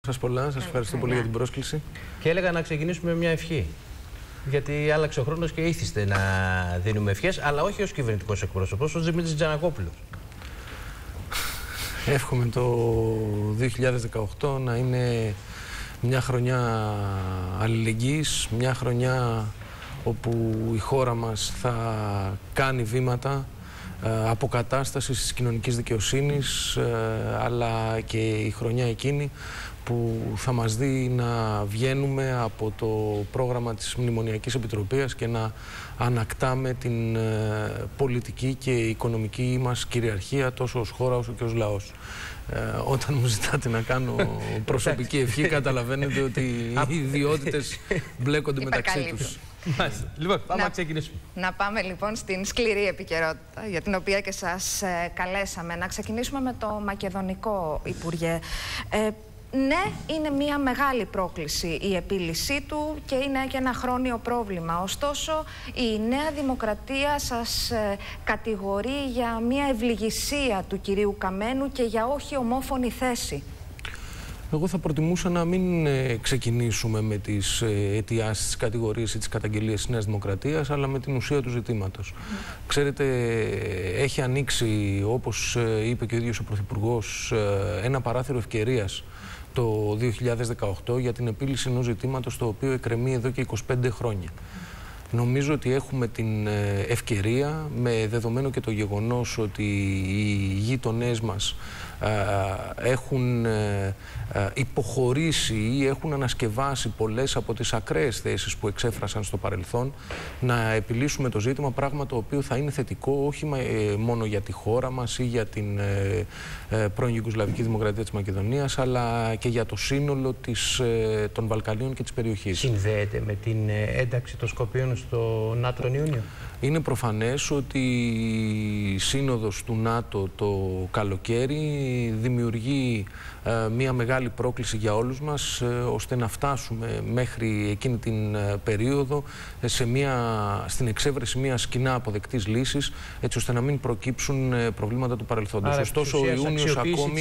Σας πολλά, σας ευχαριστώ πολύ για την πρόσκληση. Και έλεγα να ξεκινήσουμε με μια ευχή. Γιατί άλλαξε ο χρόνος και ήθιστε να δίνουμε ευχές, αλλά όχι ως κυβερνητικός εκπρόσωπος, ως Δημήτρης Τζανακόπουλος. Εύχομαι το 2018 να είναι μια χρονιά αλληλεγγύης, μια χρονιά όπου η χώρα μας θα κάνει βήματα αποκατάστασης της κοινωνικής δικαιοσύνης, αλλά και η χρονιά εκείνη που θα μας δει να βγαίνουμε από το πρόγραμμα της Μνημονιακής Επιτροπής και να ανακτάμε την πολιτική και οικονομική μας κυριαρχία τόσο ως χώρα όσο και ως λαός. Όταν μου ζητάτε να κάνω προσωπική ευχή, καταλαβαίνετε ότι οι ιδιότητες μπλέκονται μεταξύ τους. Λοιπόν, πάμε να ξεκινήσουμε. Να πάμε λοιπόν στην σκληρή επικαιρότητα, για την οποία και σας καλέσαμε. Να ξεκινήσουμε με το Μακεδονικό, Υπουργέ. Ναι, είναι μια μεγάλη πρόκληση η επίλυσή του και είναι και ένα χρόνιο πρόβλημα. Ωστόσο, η Νέα Δημοκρατία σας κατηγορεί για μια ευληγησία του κυρίου Καμένου και για όχι ομόφωνη θέση. Εγώ θα προτιμούσα να μην ξεκινήσουμε με τις αιτιάσεις, τις κατηγορίες ή τις καταγγελίες της Νέας Δημοκρατίας, αλλά με την ουσία του ζητήματος. Ξέρετε, έχει ανοίξει, όπως είπε και ο ίδιος ο Πρωθυπουργός, ένα παράθυρο ευκαιρίας το 2018 για την επίλυση ενός ζητήματος το οποίο εκκρεμεί εδώ και 25 χρόνια. Νομίζω ότι έχουμε την ευκαιρία, με δεδομένο και το γεγονός ότι οι γείτονές μας έχουν υποχωρήσει ή έχουν ανασκευάσει πολλές από τις ακραίες θέσεις που εξέφρασαν στο παρελθόν, να επιλύσουμε το ζήτημα, πράγμα το οποίο θα είναι θετικό όχι μόνο για τη χώρα μας ή για την πρώην Ιουγκοσλαβική Δημοκρατία της Μακεδονίας, αλλά και για το σύνολο των Βαλκανίων και της περιοχής. Συνδέεται με την ένταξη των Σκοπίων στο ΝΑΤΟ τον Ιούνιο? Είναι προφανές ότι η σύνοδος του ΝΑΤΟ το καλοκαίρι δημιουργεί μια μεγάλη πρόκληση για όλους μας, ώστε να φτάσουμε μέχρι εκείνη την περίοδο στην εξέβρεση μιας κοινά αποδεκτής λύσης, έτσι ώστε να μην προκύψουν προβλήματα του παρελθόντος. Ωστόσο, ο Ιούνιος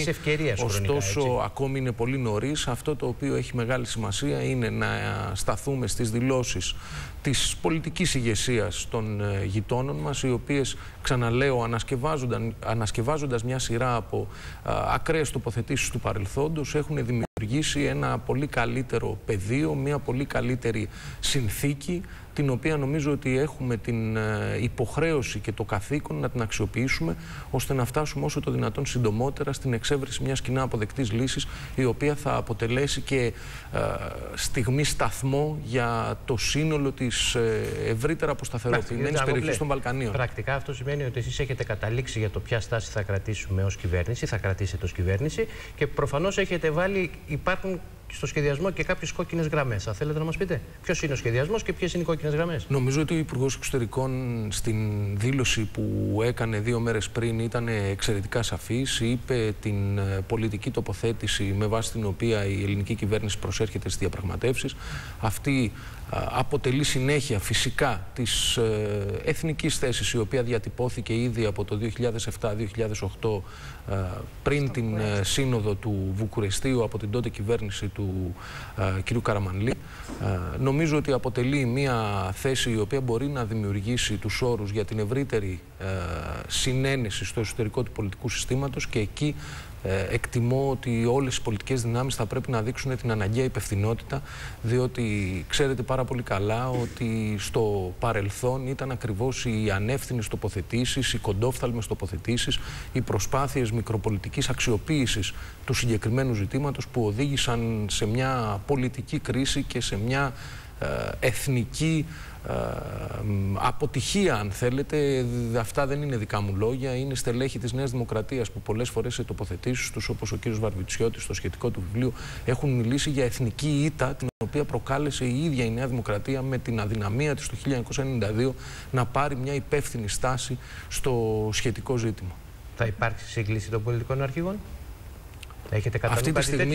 ακόμη είναι πολύ νωρίς. Αυτό το οποίο έχει μεγάλη σημασία είναι να σταθούμε στις δηλώσεις της πολιτικής ηγεσίας των γειτόνων μας, οι οποίες, ξαναλέω, ανασκευάζοντας μια σειρά από ακραίες τοποθετήσεις του παρελθόντος, έχουν δημιουργήσει ένα πολύ καλύτερο πεδίο, μια πολύ καλύτερη συνθήκη, την οποία νομίζω ότι έχουμε την υποχρέωση και το καθήκον να την αξιοποιήσουμε, ώστε να φτάσουμε όσο το δυνατόν συντομότερα στην εξέβρεση μιας κοινά αποδεκτής λύσης, η οποία θα αποτελέσει και στιγμή σταθμό για το σύνολο της ευρύτερα αποσταθεροποιημένης περιοχής των Βαλκανίων. Πρακτικά αυτό σημαίνει ότι εσείς έχετε καταλήξει για το ποια στάση θα κρατήσουμε ως κυβέρνηση, θα κρατήσετε ως κυβέρνηση, και προφανώς έχετε βάλει, υπάρχουν στο σχεδιασμό και κάποιες κόκκινες γραμμές. Θα θέλετε να μας πείτε ποιος είναι ο σχεδιασμός και ποιες είναι οι κόκκινες γραμμές? Νομίζω ότι ο Υπουργός Εξωτερικών στην δήλωση που έκανε 2 μέρες πριν ήταν εξαιρετικά σαφής. Είπε την πολιτική τοποθέτηση με βάση την οποία η ελληνική κυβέρνηση προσέρχεται στις διαπραγματεύσεις. Αυτή αποτελεί συνέχεια φυσικά της εθνικής θέσης, η οποία διατυπώθηκε ήδη από το 2007-2008 πριν την σύνοδο του Βουκουρεστίου από την τότε κυβέρνηση του κ. Καραμανλή. Νομίζω ότι αποτελεί μια θέση η οποία μπορεί να δημιουργήσει τους όρους για την ευρύτερη συνένεση στο εσωτερικό του πολιτικού συστήματος, και εκεί εκτιμώ ότι όλες οι πολιτικές δυνάμεις θα πρέπει να δείξουν την αναγκαία υπευθυνότητα, διότι ξέρετε πάρα πολύ καλά ότι στο παρελθόν ήταν ακριβώς οι ανεύθυνες τοποθετήσεις, οι κοντόφθαλμες τοποθετήσεις, οι προσπάθειες μικροπολιτικής αξιοποίησης του συγκεκριμένου ζητήματος που οδήγησαν σε μια πολιτική κρίση και σε μια εθνική αποτυχία, αν θέλετε. Αυτά δεν είναι δικά μου λόγια, είναι στελέχη της Νέας Δημοκρατίας που πολλές φορές σε τοποθετήσεις τους, όπως ο κ. Βαρβιτσιώτης στο σχετικό του βιβλίο, έχουν μιλήσει για εθνική ήττα, την οποία προκάλεσε η ίδια η Νέα Δημοκρατία με την αδυναμία της το 1992 να πάρει μια υπεύθυνη στάση στο σχετικό ζήτημα. Θα υπάρξει σύγκληση των πολιτικών αρχηγών? Έχετε Αυτή τη στιγμή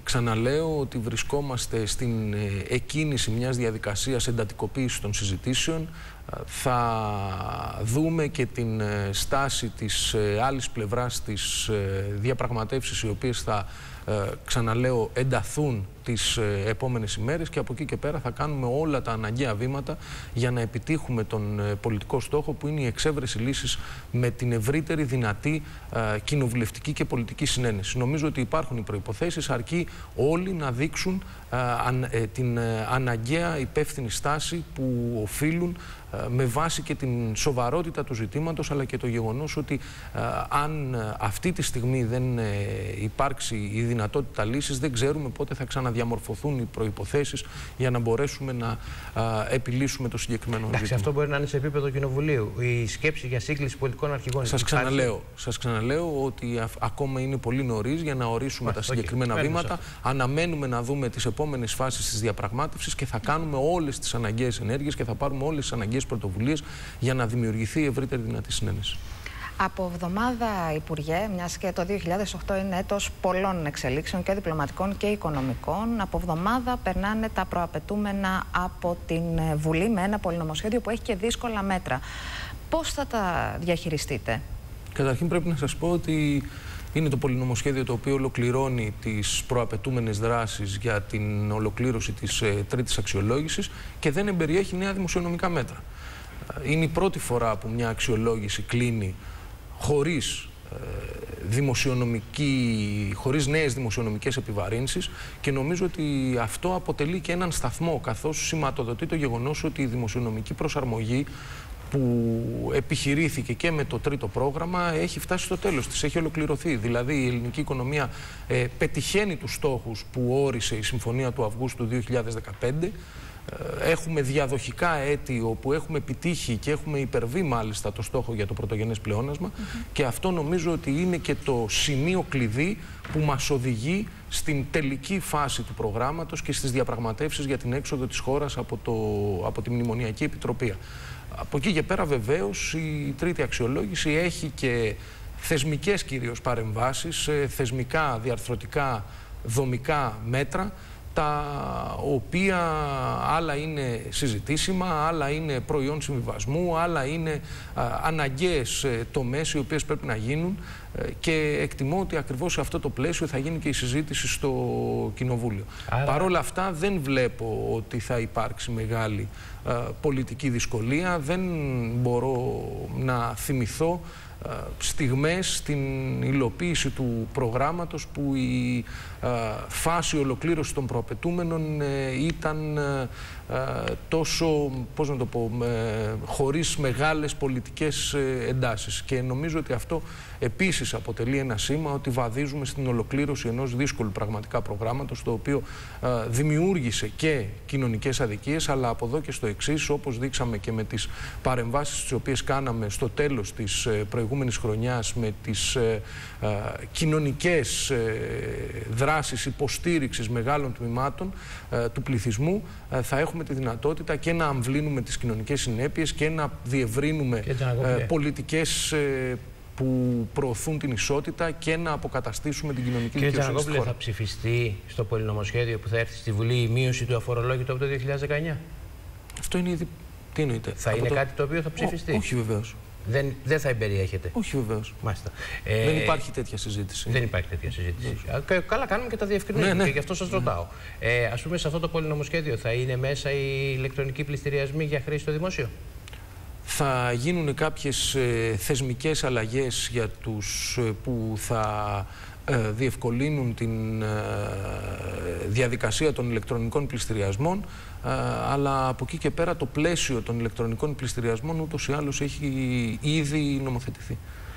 Ξαναλέω ότι βρισκόμαστε στην εκκίνηση μιας διαδικασίας εντατικοποίησης των συζητήσεων. Θα δούμε και την στάση της άλλης πλευράς της διαπραγματεύσεις, οι οποίες θα, ξαναλέω, ενταθούν τις επόμενες ημέρες, και από εκεί και πέρα θα κάνουμε όλα τα αναγκαία βήματα για να επιτύχουμε τον πολιτικό στόχο, που είναι η εξέβρεση λύσης με την ευρύτερη δυνατή κοινοβουλευτική και πολιτική συνένεση. Νομίζω ότι υπάρχουν οι προϋποθέσεις, αρκεί όλοι να δείξουν την αναγκαία υπεύθυνη στάση που οφείλουν, με βάση και την σοβαρότητα του ζητήματος, αλλά και το γεγονός ότι αν αυτή τη στιγμή δεν υπάρξει η δυνατότητα λύσης, δεν ξέρουμε πότε θα ξαναδιαμορφωθούν οι προϋποθέσεις για να μπορέσουμε να επιλύσουμε το συγκεκριμένο ζήτημα. Αυτό μπορεί να είναι σε επίπεδο κοινοβουλίου. Η σκέψη για σύγκληση πολιτικών αρχηγών. Σας ξαναλέω ότι ακόμα είναι πολύ νωρίς για να ορίσουμε τα συγκεκριμένα βήματα. Αναμένουμε να δούμε τις επόμενες φάσεις της διαπραγμάτευσης και θα κάνουμε όλες τις αναγκαίες ενέργειες και θα πάρουμε όλες τις αναγκαίες πρωτοβουλίες για να δημιουργηθεί η ευρύτερη δυνατή συνένεση. Από εβδομάδα, Υπουργέ, μιας και το 2008 είναι έτος πολλών εξελίξεων και διπλωματικών και οικονομικών, από εβδομάδα περνάνε τα προαπαιτούμενα από την Βουλή με ένα πολυνομοσχέδιο που έχει και δύσκολα μέτρα. Πώς θα τα διαχειριστείτε? Καταρχήν πρέπει να σας πω ότι είναι το πολυνομοσχέδιο το οποίο ολοκληρώνει τις προαπαιτούμενες δράσεις για την ολοκλήρωση της τρίτης αξιολόγησης και δεν εμπεριέχει νέα δημοσιονομικά μέτρα. Είναι η πρώτη φορά που μια αξιολόγηση κλείνει χωρίς χωρίς νέες δημοσιονομικές επιβαρύνσεις, και νομίζω ότι αυτό αποτελεί και έναν σταθμό, καθώς σηματοδοτεί το γεγονός ότι η δημοσιονομική προσαρμογή που επιχειρήθηκε και με το τρίτο πρόγραμμα έχει φτάσει στο τέλος της, έχει ολοκληρωθεί. Δηλαδή η ελληνική οικονομία πετυχαίνει τους στόχους που όρισε η Συμφωνία του Αυγούστου 2015. Έχουμε διαδοχικά έτη όπου έχουμε επιτύχει και έχουμε υπερβεί μάλιστα το στόχο για το πρωτογενές πλεόνασμα, και αυτό νομίζω ότι είναι και το σημείο κλειδί που μας οδηγεί στην τελική φάση του προγράμματος και στις διαπραγματεύσεις για την έξοδο της χώρας από τη Μνημονιακή Επιτροπή. Από εκεί και πέρα βεβαίως η τρίτη αξιολόγηση έχει και θεσμικές κυρίως παρεμβάσεις, θεσμικά, διαρθρωτικά, δομικά μέτρα, τα οποία άλλα είναι συζητήσιμα, άλλα είναι προϊόν συμβιβασμού, άλλα είναι αναγκαίες τομές οι οποίες πρέπει να γίνουν, και εκτιμώ ότι ακριβώς σε αυτό το πλαίσιο θα γίνει και η συζήτηση στο Κοινοβούλιο. Παρ' όλα αυτά δεν βλέπω ότι θα υπάρξει μεγάλη πολιτική δυσκολία. Δεν μπορώ να θυμηθώ στιγμές στην υλοποίηση του προγράμματος που η φάση ολοκλήρωση των προαπαιτούμενων ήταν τόσο, πώς να το πω, χωρίς μεγάλες πολιτικές εντάσεις. Και νομίζω ότι αυτό επίσης αποτελεί ένα σήμα ότι βαδίζουμε στην ολοκλήρωση ενός δύσκολου πραγματικά προγράμματος, το οποίο δημιούργησε και κοινωνικές αδικίες, αλλά από εδώ και στο εξής, όπως δείξαμε και με τις παρεμβάσεις τις οποίες κάναμε στο τέλος της προηγούμενης χρονιάς με τις κοινωνικές δράσεις υποστήριξης μεγάλων τμήματων του πληθυσμού, θα έχουμε τη δυνατότητα και να αμβλύνουμε τις κοινωνικές συνέπειες και να διευρύνουμε πολιτικές που προωθούν την ισότητα και να αποκαταστήσουμε την κοινωνική δικαιοσύνη στη χώρα. Θα ψηφιστεί στο πολυνομοσχέδιο που θα έρθει στη Βουλή η μείωση του αφορολόγητου από το 2019? Αυτό είναι ήδη. Τι εννοείται? Θα είναι κάτι το οποίο θα ψηφιστεί? Όχι βεβαίως. Δεν θα εμπεριέχεται? Όχι βεβαίως. Δεν υπάρχει τέτοια συζήτηση. Δεν υπάρχει τέτοια συζήτηση. Καλά κάνουμε και τα διευκρινίζουμε, και γι' αυτό σας ρωτάω. Ας πούμε, σε αυτό το πολυνομοσχέδιο θα είναι μέσα οι ηλεκτρονικοί πληστηριασμοί για χρήση στο δημόσιο? Θα γίνουν κάποιες θεσμικές αλλαγές για τους που θα διευκολύνουν την διαδικασία των ηλεκτρονικών πληστηριασμών, αλλά από εκεί και πέρα το πλαίσιο των ηλεκτρονικών πληστηριασμών ούτως ή άλλως έχει ήδη νομοθετηθεί.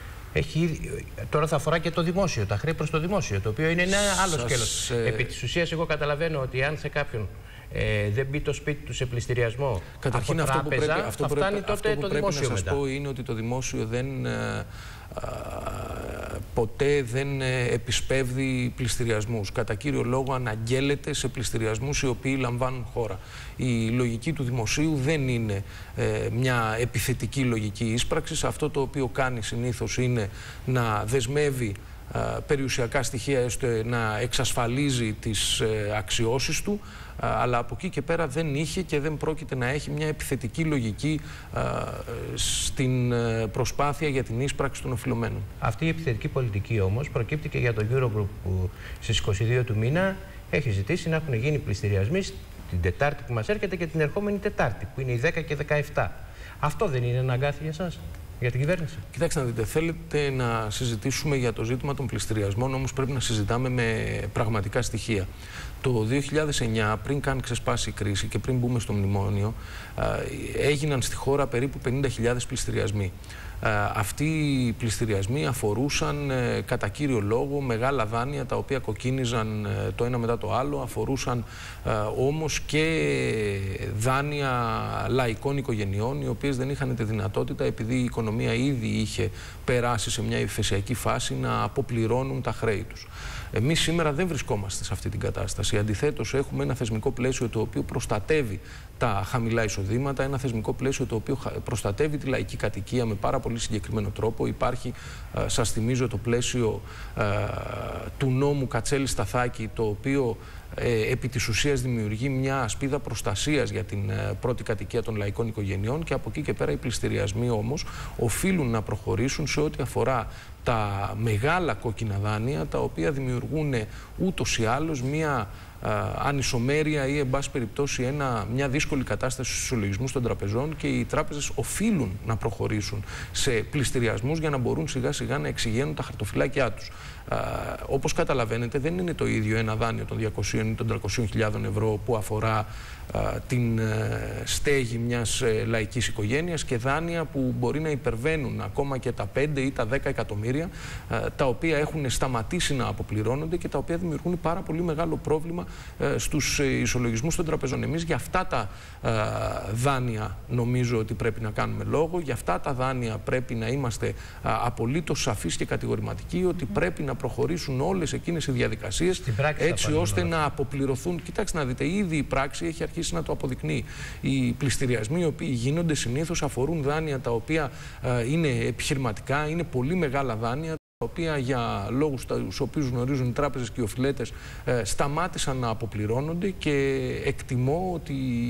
Τώρα θα αφορά και το δημόσιο, τα χρέη προς το δημόσιο, το οποίο είναι ένα άλλο σκέλος. Επί της ουσίας, εγώ καταλαβαίνω ότι αν σε κάποιον δεν μπει το σπίτι του σε πληστηριασμό, καταρχήν από τράπεζα, αυτό που πρέπει να σας πω είναι ότι το δημόσιο ποτέ δεν επισπεύδει πληστηριασμούς. Κατά κύριο λόγο αναγγέλλεται σε πληστηριασμούς οι οποίοι λαμβάνουν χώρα. Η λογική του δημοσίου δεν είναι μια επιθετική λογική ίσπραξης. Αυτό το οποίο κάνει συνήθως είναι να δεσμεύει περιουσιακά στοιχεία, έστω να εξασφαλίζει τις αξιώσεις του, αλλά από εκεί και πέρα δεν είχε και δεν πρόκειται να έχει μια επιθετική λογική στην προσπάθεια για την ίσπραξη των οφειλωμένων. Αυτή η επιθετική πολιτική όμως προκύπτει και για το Eurogroup, που στις 22 του μήνα έχει ζητήσει να έχουν γίνει πληστηριασμοί την Τετάρτη που μας έρχεται και την ερχόμενη Τετάρτη, που είναι οι 10 και 17. Αυτό δεν είναι ένα αγκάθι για εσάς, για την κυβέρνηση? Κοιτάξτε να δείτε, θέλετε να συζητήσουμε για το ζήτημα των πληστηριασμών, όμως πρέπει να συζητάμε με πραγματικά στοιχεία. Το 2009, πριν καν ξεσπάσει η κρίση και πριν μπούμε στο μνημόνιο, έγιναν στη χώρα περίπου 50.000 πληστηριασμοί. Αυτοί οι πληστηριασμοί αφορούσαν κατά κύριο λόγο μεγάλα δάνεια τα οποία κοκκίνιζαν το ένα μετά το άλλο, αφορούσαν όμως και δάνεια λαϊκών οικογενειών, οι οποίες δεν είχαν τη δυνατότητα, επειδή η οικονομία ήδη είχε περάσει σε μια υφεσιακή φάση, να αποπληρώνουν τα χρέη τους. Εμείς σήμερα δεν βρισκόμαστε σε αυτή την κατάσταση. Αντιθέτως, έχουμε ένα θεσμικό πλαίσιο το οποίο προστατεύει τα χαμηλά εισοδήματα, ένα θεσμικό πλαίσιο το οποίο προστατεύει τη λαϊκή κατοικία με πάρα πολύ συγκεκριμένο τρόπο. Υπάρχει, σας θυμίζω, το πλαίσιο του νόμου Κατσέλη-Σταθάκη, το οποίο επί της ουσίας δημιουργεί μια ασπίδα προστασίας για την πρώτη κατοικία των λαϊκών οικογενειών, και από εκεί και πέρα οι πληστηριασμοί όμως οφείλουν να προχωρήσουν σε ό,τι αφορά τα μεγάλα κόκκινα δάνεια, τα οποία δημιουργούν ούτως ή άλλως μια ανισομέρεια ή, εν πάση περιπτώσει, μια δύσκολη κατάσταση στους ισολογισμούς των τραπεζών, και οι τράπεζες οφείλουν να προχωρήσουν σε πληστηριασμούς για να μπορούν σιγά σιγά να εξηγαίνουν τα χαρτοφυλάκια τους. Όπως καταλαβαίνετε, δεν είναι το ίδιο ένα δάνειο των 200 ή των 300.000 ευρώ που αφορά την στέγη μιας λαϊκής οικογένειας, και δάνεια που μπορεί να υπερβαίνουν ακόμα και τα 5 ή τα 10 εκατομμύρια, τα οποία έχουν σταματήσει να αποπληρώνονται και τα οποία δημιουργούν πάρα πολύ μεγάλο πρόβλημα στους ισολογισμούς των τραπεζών. Εμείς για αυτά τα δάνεια νομίζω ότι πρέπει να κάνουμε λόγο, για αυτά τα δάνεια πρέπει να είμαστε απολύτως σαφείς και κατηγορηματικοί ότι πρέπει να προχωρήσουν όλες εκείνες οι διαδικασίες έτσι ώστε να αποπληρωθούν. Κοιτάξτε να δείτε, ήδη η πράξη έχει αρχίσει να το αποδεικνύει. Οι πληστηριασμοί οι οποίοι γίνονται συνήθως αφορούν δάνεια τα οποία είναι επιχειρηματικά, είναι πολύ μεγάλα δάνεια, τα οποία για λόγους τους οποίους γνωρίζουν οι τράπεζες και οι οφειλέτες σταμάτησαν να αποπληρώνονται, και εκτιμώ ότι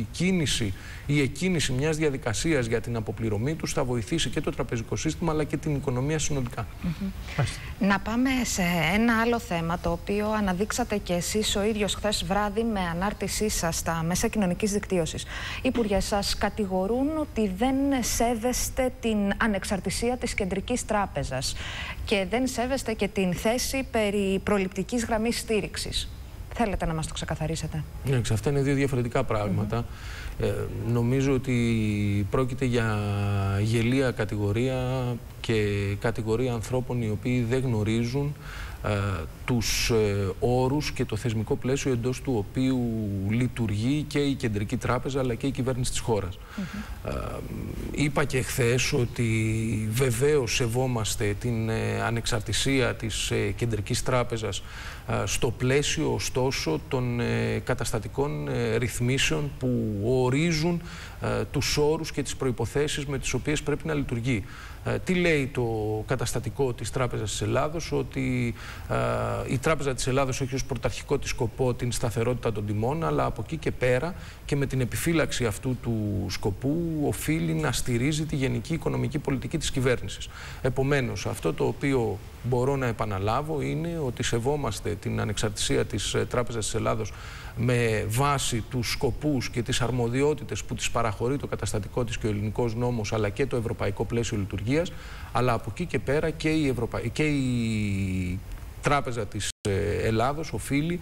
η εκκίνηση μιας διαδικασίας για την αποπληρωμή τους θα βοηθήσει και το τραπεζικό σύστημα αλλά και την οικονομία συνολικά. Να πάμε σε ένα άλλο θέμα, το οποίο αναδείξατε και εσείς ο ίδιος χθες βράδυ με ανάρτησή σας στα μέσα κοινωνικής δικτύωσης. Υπουργέ, σας κατηγορούν ότι δεν σέβεστε την ανεξαρτησία της Κεντρικής Τράπεζας και δεν σέβεστε και την θέση περί προληπτικής γραμμής στήριξης. Θέλετε να μας το ξεκαθαρίσετε? Ναι, αυτά είναι δύο διαφορετικά πράγματα. Νομίζω ότι πρόκειται για γελία κατηγορία και κατηγορία ανθρώπων οι οποίοι δεν γνωρίζουν τους όρους και το θεσμικό πλαίσιο εντός του οποίου λειτουργεί και η Κεντρική Τράπεζα αλλά και η κυβέρνηση της χώρας. Είπα και χθες ότι βεβαίως σεβόμαστε την ανεξαρτησία της Κεντρικής Τράπεζας στο πλαίσιο ωστόσο των καταστατικών ρυθμίσεων που ορίζουν τους όρους και τις προϋποθέσεις με τις οποίες πρέπει να λειτουργεί. Τι λέει το καταστατικό της Τράπεζας της Ελλάδος? Ότι η Τράπεζα της Ελλάδος έχει ως πρωταρχικό της σκοπό την σταθερότητα των τιμών, αλλά από εκεί και πέρα και με την επιφύλαξη αυτού του σκοπού οφείλει να στηρίζει τη γενική οικονομική πολιτική της κυβέρνησης. Επομένως, αυτό το οποίο μπορώ να επαναλάβω είναι ότι σεβόμαστε την ανεξαρτησία της Τράπεζας της Ελλάδος με βάση τους σκοπούς και τις αρμοδιότητες που της παραχωρεί το καταστατικό της και ο ελληνικός νόμος αλλά και το ευρωπαϊκό πλαίσιο λειτουργίας, αλλά από εκεί και πέρα και η Τράπεζα της Ελλάδος οφείλει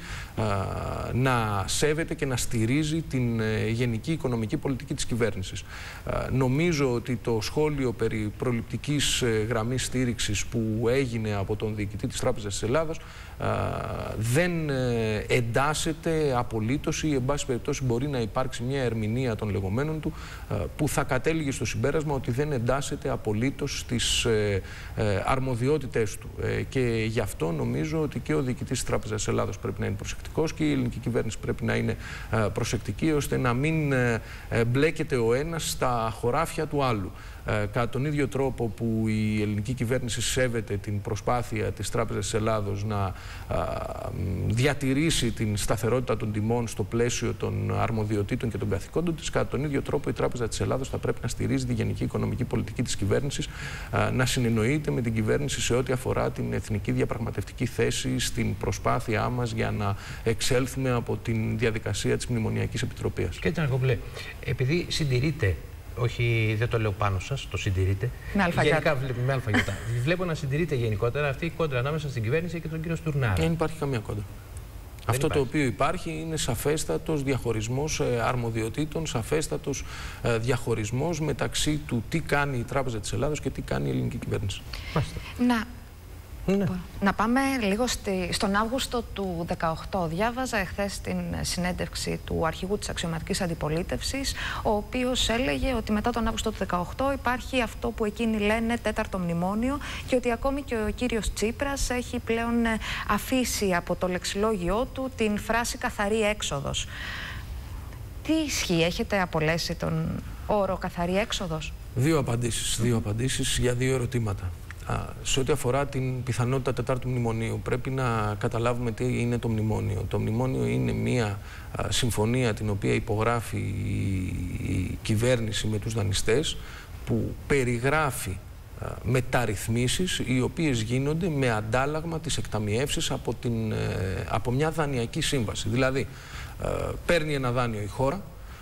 να σέβεται και να στηρίζει την γενική οικονομική πολιτική της κυβέρνησης. Νομίζω ότι το σχόλιο περί προληπτικής γραμμής στήριξης που έγινε από τον διοικητή της Τράπεζας της Ελλάδος δεν εντάσσεται απολύτως ή εν πάση περιπτώσει μπορεί να υπάρξει μια ερμηνεία των λεγόμενων του που θα κατέληγε στο συμπέρασμα ότι δεν εντάσσεται απολύτως στις αρμοδιότητες του. Και γι' αυτό νομίζω ότι και ο διοικητής της Τράπεζας Τράπεζας της Ελλάδος πρέπει να είναι προσεκτικός και η ελληνική κυβέρνηση πρέπει να είναι προσεκτική, ώστε να μην μπλέκεται ο ένας στα χωράφια του άλλου. Κατά τον ίδιο τρόπο που η ελληνική κυβέρνηση σέβεται την προσπάθεια της Τράπεζας της Ελλάδος να διατηρήσει την σταθερότητα των τιμών στο πλαίσιο των αρμοδιοτήτων και των καθηκόντων της, κατά τον ίδιο τρόπο η Τράπεζα της Ελλάδος θα πρέπει να στηρίζει τη γενική οικονομική πολιτική της κυβέρνησης, να συνεννοείται με την κυβέρνηση σε ό,τι αφορά την εθνική διαπραγματευτική θέση στην προσπάθειά μας για να εξέλθουμε από την διαδικασία της Μνημονιακής Επιτροπής. Κύριε Τσανακόπουλε, επειδή συντηρείτε, όχι δεν το λέω πάνω σας, το συντηρείτε. Με αλφαγιώτα. Με αλφαγιώτα. Βλέπω να συντηρείτε γενικότερα αυτή η κόντρα ανάμεσα στην κυβέρνηση και τον κύριο Στουρνάρα. Δεν υπάρχει καμία κόντρα. Αυτό το οποίο υπάρχει είναι σαφέστατος διαχωρισμός αρμοδιοτήτων, σαφέστατος διαχωρισμός μεταξύ του τι κάνει η Τράπεζα της Ελλάδος και τι κάνει η ελληνική κυβέρνηση. Να πάμε λίγο στον Αύγουστο του 2018. Διάβαζα εχθές την συνέντευξη του αρχηγού της αξιωματικής αντιπολίτευσης, ο οποίος έλεγε ότι μετά τον Αύγουστο του 2018 υπάρχει αυτό που εκείνοι λένε τέταρτο μνημόνιο και ότι ακόμη και ο κύριος Τσίπρας έχει πλέον αφήσει από το λεξιλόγιό του την φράση καθαρή έξοδος. Τι ισχύει, έχετε απολέσει τον όρο καθαρή έξοδος? Δύο απαντήσεις για δύο ερωτήματα. Σε ό,τι αφορά την πιθανότητα τετάρτου μνημονίου, πρέπει να καταλάβουμε τι είναι το μνημόνιο. Το μνημόνιο είναι μια συμφωνία την οποία υπογράφει η κυβέρνηση με τους δανειστές, που περιγράφει μεταρρυθμίσεις οι οποίες γίνονται με αντάλλαγμα τις εκταμιεύσεις από μια δανειακή σύμβαση. Δηλαδή, παίρνει ένα δάνειο η χώρα,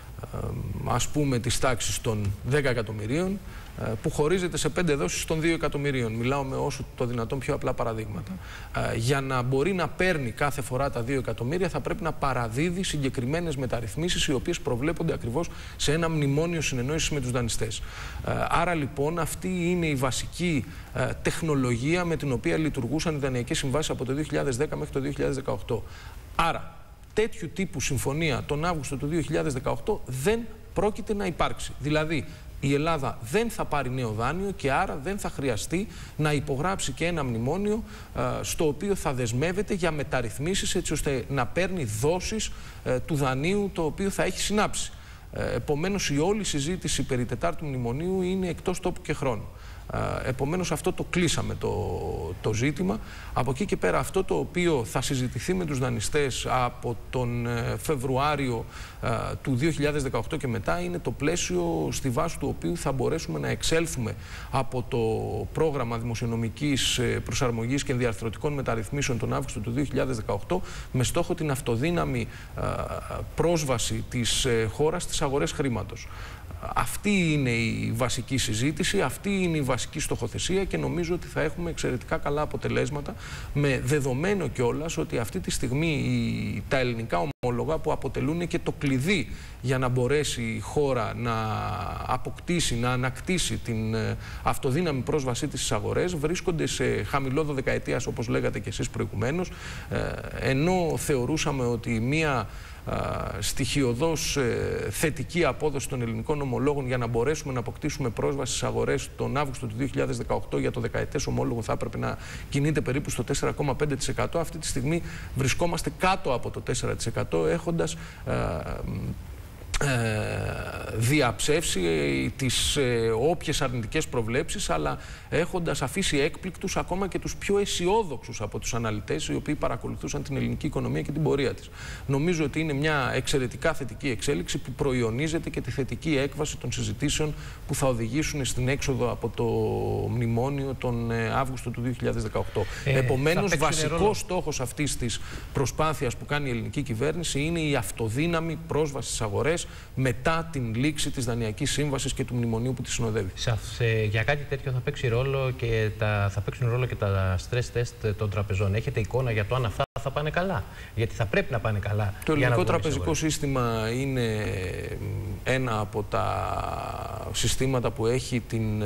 ας πούμε της τάξης των 10 εκατομμυρίων, που χωρίζεται σε 5 δόσεις των 2 εκατομμυρίων. Μιλάω με όσο το δυνατόν πιο απλά παραδείγματα. Για να μπορεί να παίρνει κάθε φορά τα 2 εκατομμύρια θα πρέπει να παραδίδει συγκεκριμένες μεταρρυθμίσεις, οι οποίες προβλέπονται ακριβώς σε ένα μνημόνιο συνεννόησης με τους δανειστές. Άρα λοιπόν αυτή είναι η βασική τεχνολογία με την οποία λειτουργούσαν οι δανειακές συμβάσεις από το 2010 μέχρι το 2018. Άρα τέτοιου τύπου συμφωνία τον Αύγουστο του 2018 δεν πρόκειται να υπάρξει. Δηλαδή, η Ελλάδα δεν θα πάρει νέο δάνειο και άρα δεν θα χρειαστεί να υπογράψει και ένα μνημόνιο στο οποίο θα δεσμεύεται για μεταρρυθμίσεις, έτσι ώστε να παίρνει δόσεις του δανείου το οποίο θα έχει συνάψει. Επομένως, η όλη συζήτηση περί τετάρτου μνημονίου είναι εκτός τόπου και χρόνου. Επομένως, αυτό το κλείσαμε το ζήτημα. Από εκεί και πέρα, αυτό το οποίο θα συζητηθεί με τους δανειστές από τον Φεβρουάριο του 2018 και μετά είναι το πλαίσιο στη βάση του οποίου θα μπορέσουμε να εξέλθουμε από το πρόγραμμα δημοσιονομικής προσαρμογής και διαρθρωτικών μεταρρυθμίσεων τον Αύγουστο του 2018 με στόχο την αυτοδύναμη πρόσβαση της χώρας στις αγορές χρήματος. Αυτή είναι η βασική συζήτηση, αυτή είναι η βασική στοχοθεσία και νομίζω ότι θα έχουμε εξαιρετικά καλά αποτελέσματα, με δεδομένο κιόλας ότι αυτή τη στιγμή τα ελληνικά ομόλογα, που αποτελούν και το κλειδί για να μπορέσει η χώρα να αποκτήσει, να ανακτήσει την αυτοδύναμη πρόσβασή της στις αγορές, βρίσκονται σε χαμηλό δωδεκαετίας, όπως λέγατε και εσείς προηγουμένως, ενώ θεωρούσαμε ότι μία στοιχειωδώς θετική απόδοση των ελληνικών ομολόγων για να μπορέσουμε να αποκτήσουμε πρόσβαση στις αγορές τον Αύγουστο του 2018 για το δεκαετές ομόλογο θα έπρεπε να κινείται περίπου στο 4,5%. Αυτή τη στιγμή βρισκόμαστε κάτω από το 4%, έχοντας διαψεύσει τις όποιες αρνητικές προβλέψεις, αλλά έχοντας αφήσει έκπληκτους ακόμα και τους πιο αισιόδοξους από τους αναλυτές οι οποίοι παρακολουθούσαν την ελληνική οικονομία και την πορεία της. Νομίζω ότι είναι μια εξαιρετικά θετική εξέλιξη που προϊονίζεται και τη θετική έκβαση των συζητήσεων που θα οδηγήσουν στην έξοδο από το μνημόνιο τον Αύγουστο του 2018. Επομένως, βασικός στόχος αυτής της προσπάθειας που κάνει η ελληνική κυβέρνηση είναι η αυτοδύναμη πρόσβαση στις αγορές μετά την λήξη της Δανειακής Σύμβασης και του μνημονίου που τη συνοδεύει. Για κάτι τέτοιο θα παίξουν ρόλο και τα stress test των τραπεζών. Έχετε εικόνα για το αν αυτά θα πάνε καλά? Γιατί θα πρέπει να πάνε καλά. Το ελληνικό τραπεζικό σύστημα είναι ένα από τα συστήματα που έχει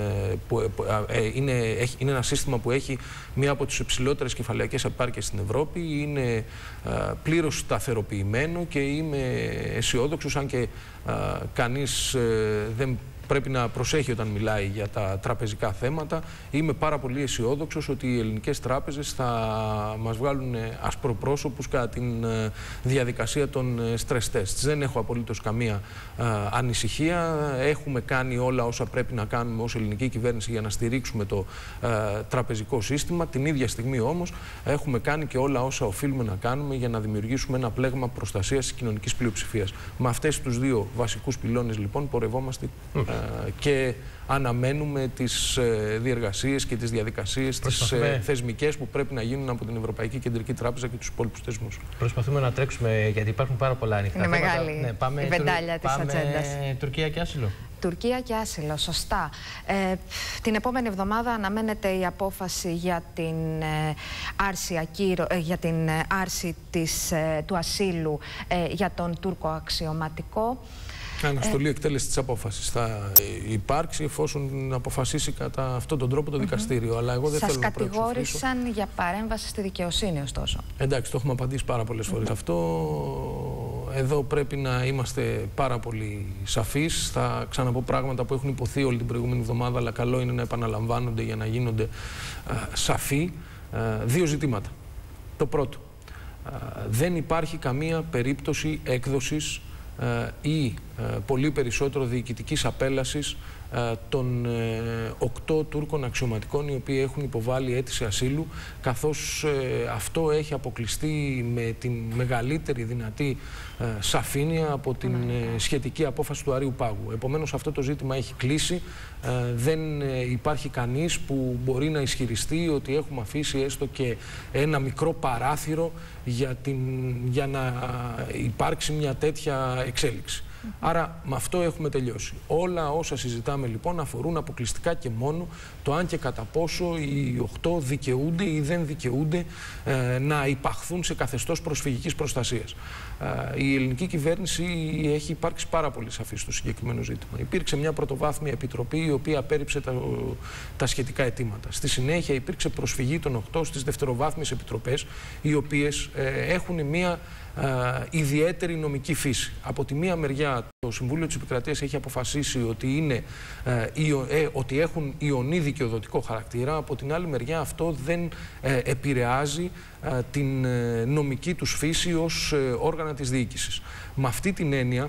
είναι ένα σύστημα που έχει μία από τις υψηλότερες κεφαλαιακές επάρκειες στην Ευρώπη. Είναι πλήρως σταθεροποιημένο και είμαι αισιόδοξος, αν και κανείς δεν πρέπει να προσέχει όταν μιλάει για τα τραπεζικά θέματα. Είμαι πάρα πολύ αισιόδοξος ότι οι ελληνικές τράπεζες θα μας βγάλουν ασπροπρόσωπους κατά τη διαδικασία των stress tests. Δεν έχω απολύτως καμία ανησυχία. Έχουμε κάνει όλα όσα πρέπει να κάνουμε ως ελληνική κυβέρνηση για να στηρίξουμε το τραπεζικό σύστημα. Την ίδια στιγμή όμως έχουμε κάνει και όλα όσα οφείλουμε να κάνουμε για να δημιουργήσουμε ένα πλέγμα προστασίας της κοινωνικής πλειοψηφίας. Με αυτές τους δύο βασικούς πυλώνες λοιπόν πορευόμαστε και αναμένουμε τις διεργασίες και τις διαδικασίες τις θεσμικές που πρέπει να γίνουν από την Ευρωπαϊκή Κεντρική Τράπεζα και τους υπόλοιπους θεσμούς. Προσπαθούμε να τρέξουμε, γιατί υπάρχουν πάρα πολλά ανοιχτά θέματα. Είναι μεγάλη η βεντάλια της ατζέντας. Τουρκία και άσυλο. Τουρκία και άσυλο, σωστά. Την επόμενη εβδομάδα αναμένεται η απόφαση για την άρση του ασύλου για τον Τούρκο αξιωματικό. Αναστολή εκτέλεση της απόφασης θα υπάρξει εφόσον αποφασίσει κατά αυτόν τον τρόπο το δικαστήριο. Αλλά εγώ δεν θέλω να προεξοφλήσω. Σας κατηγόρησαν για παρέμβαση στη δικαιοσύνη, ωστόσο. Εντάξει, το έχουμε απαντήσει πάρα πολλές φορές αυτό. Εδώ πρέπει να είμαστε πάρα πολύ σαφείς. Θα ξαναπώ πράγματα που έχουν υποθεί όλη την προηγούμενη εβδομάδα, αλλά καλό είναι να επαναλαμβάνονται για να γίνονται σαφοί. Δύο ζητήματα. Το πρώτο, δεν υπάρχει καμία περίπτωση έκδοσης ή πολύ περισσότερο διοικητικής απέλασης των 8 Τούρκων αξιωματικών οι οποίοι έχουν υποβάλει αίτηση ασύλου, καθώς αυτό έχει αποκλειστεί με τη μεγαλύτερη δυνατή σαφήνεια από την σχετική απόφαση του Αρείου Πάγου. Επομένως αυτό το ζήτημα έχει κλείσει. Δεν υπάρχει κανείς που μπορεί να ισχυριστεί ότι έχουμε αφήσει έστω και ένα μικρό παράθυρο για να υπάρξει μια τέτοια εξέλιξη. Άρα με αυτό έχουμε τελειώσει. Όλα όσα συζητάμε λοιπόν αφορούν αποκλειστικά και μόνο το αν και κατά πόσο οι 8 δικαιούνται ή δεν δικαιούνται να υπαχθούν σε καθεστώς προσφυγικής προστασίας. Η ελληνική κυβέρνηση έχει υπάρξει πάρα πολύ σαφή στο συγκεκριμένο ζήτημα. Υπήρξε μια πρωτοβάθμια επιτροπή η οποία απέρριψε τα σχετικά αιτήματα. Στη συνέχεια υπήρξε προσφυγή των 8 στις δευτεροβάθμιες επιτροπές, οι οποίες έχουν μια ιδιαίτερη νομική φύση. Από τη μία μεριά το Συμβούλιο της Επικρατείας έχει αποφασίσει ότι έχουν ιονή δικαιοδοτικό χαρακτήρα. Από την άλλη μεριά αυτό δεν επηρεάζει την νομική τους φύση ως όργανα της διοίκησης. Με αυτή την έννοια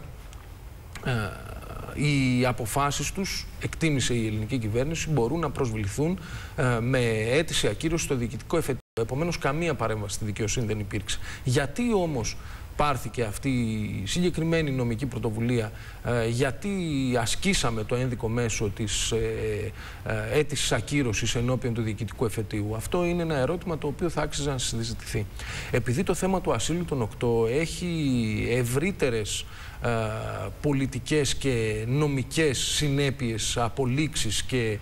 οι αποφάσεις τους, εκτίμησε η ελληνική κυβέρνηση, μπορούν να προσβληθούν με αίτηση ακύρωση στο διοικητικό εφετείο. Επομένως, καμία παρέμβαση στη δικαιοσύνη δεν υπήρξε. Γιατί όμως πάρθηκε αυτή η συγκεκριμένη νομική πρωτοβουλία, γιατί ασκήσαμε το ένδικο μέσο της αίτησης ακύρωσης ενώπιον του διοικητικού εφετείου? Αυτό είναι ένα ερώτημα το οποίο θα άξιζε να συζητηθεί. Επειδή το θέμα του ασύλου των 8 έχει ευρύτερες πολιτικές και νομικές συνέπειες, απολύξεις και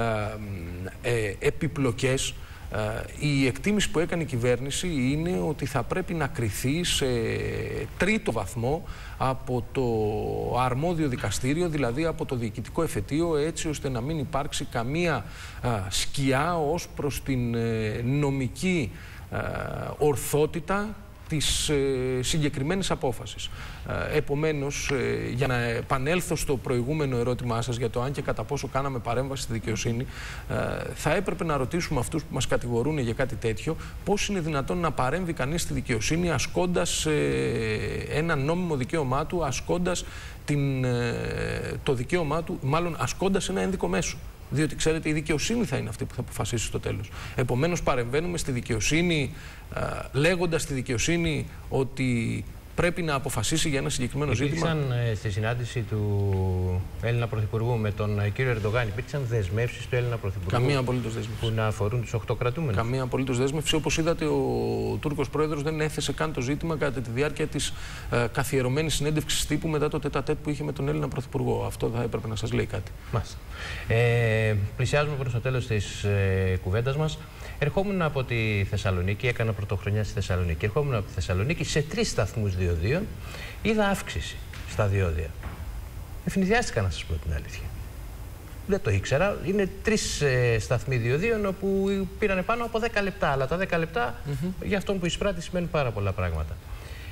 επιπλοκές, η εκτίμηση που έκανε η κυβέρνηση είναι ότι θα πρέπει να κριθεί σε τρίτο βαθμό από το αρμόδιο δικαστήριο, δηλαδή από το διοικητικό εφετείο, έτσι ώστε να μην υπάρξει καμία σκιά ως προς την νομική ορθότητα της συγκεκριμένης απόφασης. Επομένως, για να επανέλθω στο προηγούμενο ερώτημά σας για το αν και κατά πόσο κάναμε παρέμβαση στη δικαιοσύνη, θα έπρεπε να ρωτήσουμε αυτούς που μας κατηγορούν για κάτι τέτοιο, πώς είναι δυνατόν να παρέμβει κανείς στη δικαιοσύνη ασκώντας ένα νόμιμο δικαίωμά του, ασκώντας το δικαίωμά του, μάλλον ασκώντας ένα ένδικο μέσο. Διότι, ξέρετε, η δικαιοσύνη θα είναι αυτή που θα αποφασίσει στο τέλος. Επομένως, παρεμβαίνουμε στη δικαιοσύνη, λέγοντας στη δικαιοσύνη ότι πρέπει να αποφασίσει για ένα συγκεκριμένο ζήτημα. Στη συνάντηση του Έλληνα Πρωθυπουργού με τον κύριο Ερντογάν, υπήρξαν δεσμεύσεις του Έλληνα Πρωθυπουργού? Καμία απολύτως δέσμευση. Που να αφορούν τους 8 κρατούμενους? Καμία απολύτως δέσμευση. Όπως είδατε, ο Τούρκος Πρόεδρος δεν έθεσε καν το ζήτημα κατά τη διάρκεια της καθιερωμένης συνέντευξης τύπου μετά το τέτα-τέτ που είχε με τον Έλληνα Πρωθυπουργό. Αυτό θα έπρεπε να σας λέει κάτι. Πλησιάζουμε προς το τέλος της κουβέντας μας. Ερχόμουν από τη Θεσσαλονίκη, έκανα πρωτοχρονιά στη Θεσσαλονίκη. Ερχόμουν από τη Θεσσαλονίκη σε 3 σταθμούς διοδίων, είδα αύξηση στα διόδια. Ευνηδιάστηκα, να σας πω την αλήθεια. Δεν το ήξερα. Είναι 3 σταθμοί διοδίων όπου πήρανε πάνω από 10 λεπτά. Αλλά τα 10 λεπτά για αυτόν που εισπράττει σημαίνουν πάρα πολλά πράγματα.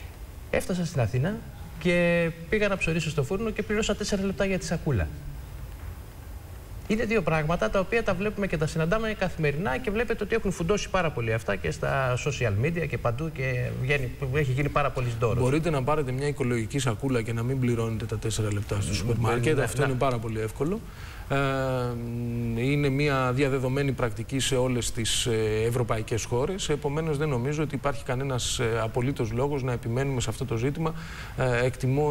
Έφτασα στην Αθήνα και πήγα να ψωρίσω στο φούρνο και πληρώσα 4 λεπτά για τη σακούλα. Είναι δύο πράγματα τα οποία τα βλέπουμε και τα συναντάμε καθημερινά και βλέπετε ότι έχουν φουντώσει πάρα πολύ αυτά και στα social media και παντού και έχει γίνει πάρα πολύ δώρος. Μπορείτε να πάρετε μια οικολογική σακούλα και να μην πληρώνετε τα 4 λεπτά στο σούπερ μάρκετ. Αυτό είναι πάρα πολύ εύκολο. Είναι μια διαδεδομένη πρακτική σε όλες τις ευρωπαϊκές χώρες. Επομένως δεν νομίζω ότι υπάρχει κανένας απολύτως λόγος να επιμένουμε σε αυτό το ζήτημα. Εκτιμώ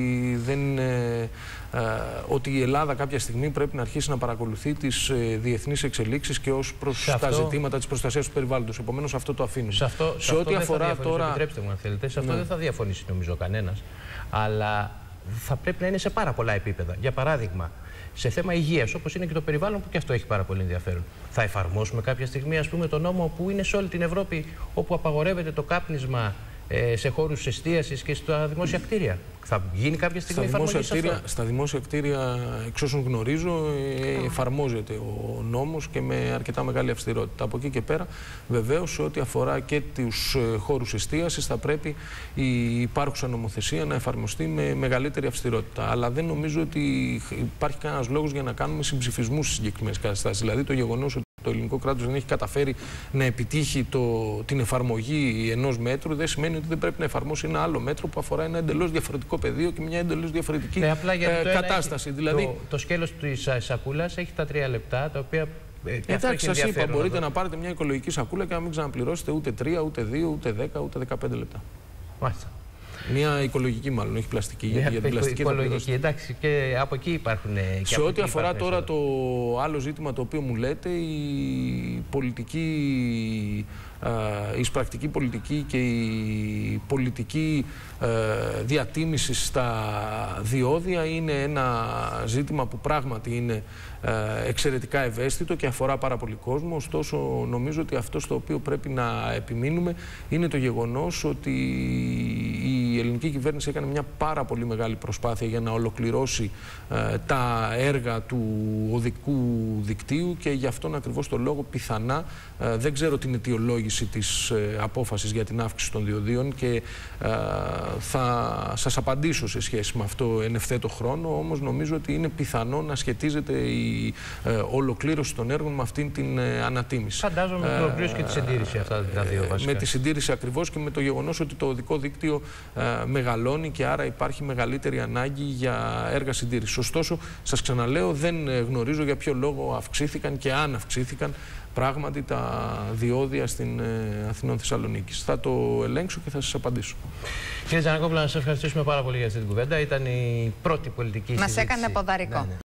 ότι η Ελλάδα κάποια στιγμή πρέπει να αρχίσει να παρακολουθεί τις διεθνείς εξελίξεις και ως προς τα ζητήματα της προστασίας του περιβάλλοντος. Επομένως αυτό το αφήνουμε. Σε ό,τι αφορά τώρα... Επιτρέψτε μου αν θέλετε, σε αυτό δεν θα διαφωνήσει νομίζω κανένας. Αλλά θα πρέπει να είναι σε πάρα πολλά επίπεδα. Για παράδειγμα, σε θέμα υγείας, όπως είναι και το περιβάλλον, που και αυτό έχει πάρα πολύ ενδιαφέρον. Θα εφαρμόσουμε κάποια στιγμή, ας πούμε, το νόμο που είναι σε όλη την Ευρώπη, όπου απαγορεύεται το κάπνισμα σε χώρους εστίασης και στα δημόσια κτίρια. Θα γίνει κάποια στιγμή εφαρμογή σε αυτό? Στα δημόσια κτίρια, εξ όσων γνωρίζω, εφαρμόζεται ο νόμος και με αρκετά μεγάλη αυστηρότητα. Από εκεί και πέρα, βεβαίως, σε ό,τι αφορά και τους χώρους εστίασης, θα πρέπει η υπάρχουσα νομοθεσία να εφαρμοστεί με μεγαλύτερη αυστηρότητα. Αλλά δεν νομίζω ότι υπάρχει κανένας λόγος για να κάνουμε συμψηφισμούς στις συγκεκριμένες καταστάσεις. Δηλαδή, το γεγονός ότι το ελληνικό κράτος δεν έχει καταφέρει να επιτύχει την εφαρμογή ενός μέτρου δεν σημαίνει ότι δεν πρέπει να εφαρμόσει ένα άλλο μέτρο που αφορά ένα εντελώς διαφορετικό πεδίο και μια εντελώς διαφορετική κατάσταση. Δηλαδή, το σκέλος της σακούλας έχει τα 3 λεπτά, τα οποία. Εντάξει, σας είπα, μπορείτε να πάρετε μια οικολογική σακούλα και να μην ξαναπληρώσετε ούτε 3, ούτε 2, ούτε 10, ούτε 15 λεπτά. Μάλιστα. Μια οικολογική, μάλλον, όχι πλαστική. Για την πλαστική οικολογική, εντάξει, και από εκεί υπάρχουν. Σε ό,τι αφορά τώρα το άλλο ζήτημα το οποίο μου λέτε, η πολιτική, η εισπρακτική πολιτική και η πολιτική διατίμηση στα διόδια είναι ένα ζήτημα που πράγματι είναι εξαιρετικά ευαίσθητο και αφορά πάρα πολύ κόσμο. Ωστόσο, νομίζω ότι αυτό στο οποίο πρέπει να επιμείνουμε είναι το γεγονός ότι η ελληνική κυβέρνηση έκανε μια πάρα πολύ μεγάλη προσπάθεια για να ολοκληρώσει τα έργα του οδικού δικτύου και γι' αυτόν ακριβώς το λόγο πιθανά δεν ξέρω την αιτιολόγηση της απόφασης για την αύξηση των διοδίων και θα σας απαντήσω σε σχέση με αυτό εν ευθέτω χρόνο, όμως νομίζω ότι είναι πιθανό να σχετίζεται η ολοκλήρωση των έργων με αυτήν την ανατίμηση. Φαντάζομαι με την ολοκλήρωση και τη συντήρηση αυτά τα δύο βασικά. Με τη συντήρηση ακριβώς και με το γεγονός ότι το οδικό δίκτυο μεγαλώνει και άρα υπάρχει μεγαλύτερη ανάγκη για έργα συντήρησης. Ωστόσο, σας ξαναλέω, δεν γνωρίζω για ποιο λόγο αυξήθηκαν και αν αυξήθηκαν πράγματι τα διόδια στην Αθηνών Θεσσαλονίκης. Θα το ελέγξω και θα σας απαντήσω. Κύριε Τζανακόπουλο, να σας ευχαριστήσουμε πάρα πολύ για αυτή την κουβέντα. Ήταν η πρώτη πολιτική συζήτηση. Μας έκανε ποδαρικό.